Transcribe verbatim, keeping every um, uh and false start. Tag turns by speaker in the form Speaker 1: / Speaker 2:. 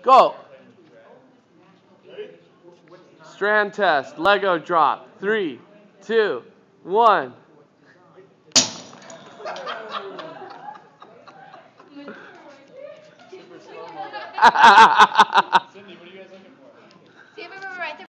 Speaker 1: Go. Strand test. Lego drop. Three, two, one.
Speaker 2: Cindy, what are you guys looking for? See if I remember right there.